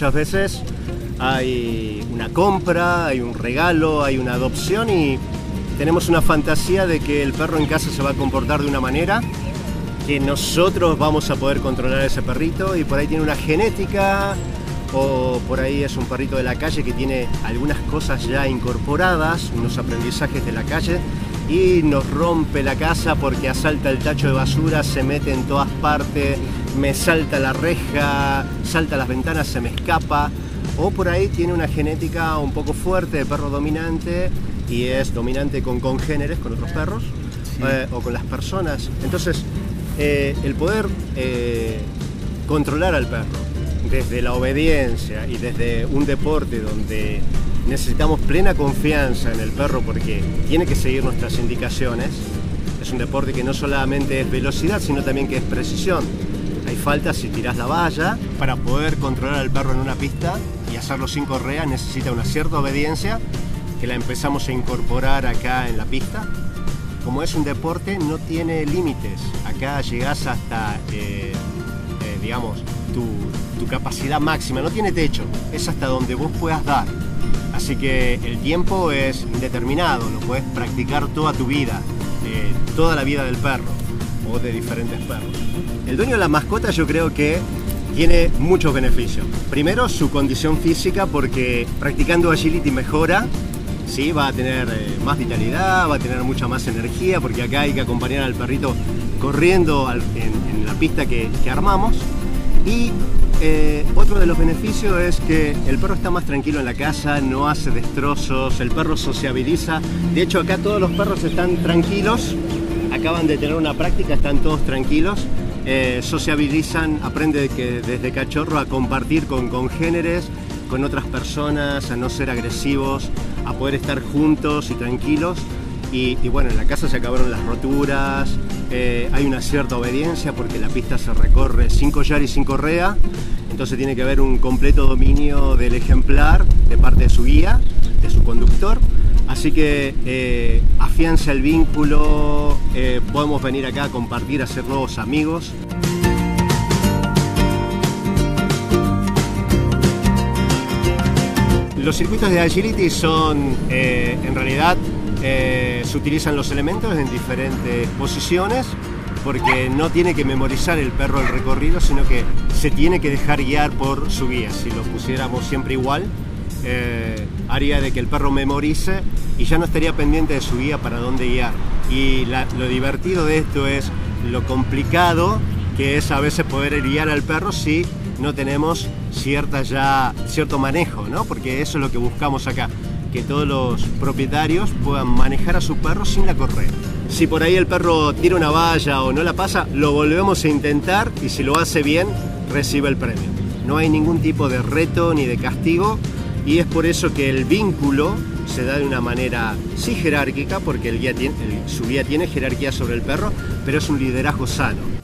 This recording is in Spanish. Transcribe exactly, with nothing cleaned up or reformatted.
muchas veces hay una compra, hay un regalo, hay una adopción y tenemos una fantasía de que el perro en casa se va a comportar de una manera, que nosotros vamos a poder controlar a ese perrito y por ahí tiene una genética o por ahí es un perrito de la calle que tiene algunas cosas ya incorporadas, unos aprendizajes de la calle y nos rompe la casa porque asalta el tacho de basura, se mete en todas partes, me salta la reja, salta las ventanas, se me escapa. O por ahí tiene una genética un poco fuerte de perro dominante y es dominante con congéneres, con otros perros, sí. eh, o con las personas. Entonces, eh, el poder eh, controlar al perro desde la obediencia y desde un deporte donde necesitamos plena confianza en el perro porque tiene que seguir nuestras indicaciones. Es un deporte que no solamente es velocidad, sino también que es precisión. Hay faltas si tirás la valla. Para poder controlar al perro en una pista y hacerlo sin correa necesita una cierta obediencia que la empezamos a incorporar acá en la pista. Como es un deporte no tiene límites. Acá llegás hasta, eh, eh, digamos, tu, tu capacidad máxima. No tiene techo, es hasta donde vos puedas dar. Así que el tiempo es indeterminado, lo puedes practicar toda tu vida, eh, toda la vida del perro o de diferentes perros. El dueño de la mascota yo creo que tiene muchos beneficios. Primero, su condición física, porque practicando agility mejora, ¿sí? Va a tener eh, más vitalidad, va a tener mucha más energía, porque acá hay que acompañar al perrito corriendo al, en, en la pista que, que armamos. Y eh, otro de los beneficios es que el perro está más tranquilo en la casa, no hace destrozos, el perro sociabiliza. De hecho, acá todos los perros están tranquilos, acaban de tener una práctica, están todos tranquilos. Eh, sociabilizan, aprende que desde cachorro a compartir con congéneres, con otras personas, a no ser agresivos, a poder estar juntos y tranquilos. Y, y bueno, en la casa se acabaron las roturas, eh, hay una cierta obediencia porque la pista se recorre sin collar y sin correa, entonces tiene que haber un completo dominio del ejemplar de parte de su guía, de su conductor. Así que eh, afianza el vínculo, eh, podemos venir acá a compartir, a hacer nuevos amigos. Los circuitos de agility son, eh, en realidad, eh, se utilizan los elementos en diferentes posiciones porque no tiene que memorizar el perro el recorrido, sino que se tiene que dejar guiar por su guía. Si lo pusiéramos siempre igual, Eh, haría de que el perro memorice y ya no estaría pendiente de su guía para dónde guiar. Y la, lo divertido de esto es lo complicado que es a veces poder guiar al perro si no tenemos cierta ya, cierto manejo, ¿no? Porque eso es lo que buscamos acá, que todos los propietarios puedan manejar a su perro sin la correa. Si por ahí el perro tira una valla o no la pasa, lo volvemos a intentar y si lo hace bien, recibe el premio. No hay ningún tipo de reto ni de castigo. Y es por eso que el vínculo se da de una manera sí jerárquica, porque el guía tiene, el, su guía tiene jerarquía sobre el perro, pero es un liderazgo sano.